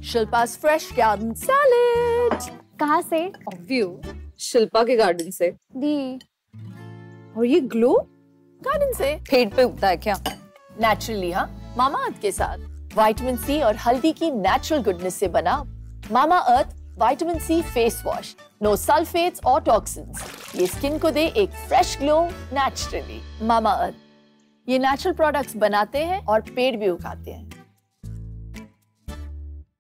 शिल्पा's fresh garden salad. कहाँ से? ऑब्वियो, शिल्पा के गार्डन से। दी। और ये ग्लो गार्डन से पेड़ पे उगता है क्या? नेचुरली, हाँ, मामा अर्थ के साथ विटामिन सी और हल्दी की नेचुरल गुडनेस से बना Mamaearth vitamin C face wash. No sulphates और टॉक्सिन्स। ये स्किन को दे एक fresh glow naturally. Mamaearth ये नेचुरल प्रोडक्ट्स बनाते हैं और पेड़ भी उगाते हैं।